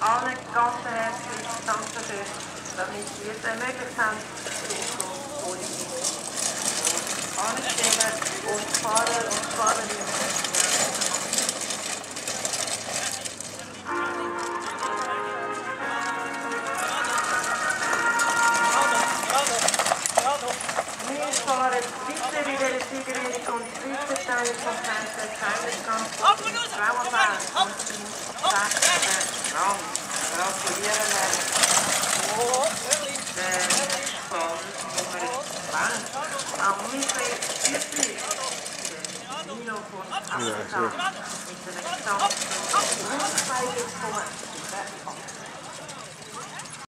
allen ganz herzlich Dankeschön, damit Sie es ermöglicht haben, so anstellen und Fahrer und Fahrerinnen. Wir fahren weiter in der Siegerehrung und Schweizerteilungskonferenz des Heimatkampfs in Frauenfeld und im 6. Rang. Gratulieren wir den Fahrer Nummer 20 am Michael Schüttli, den Nino von Afrika, mit einer Gesamtpunkt von 2,5.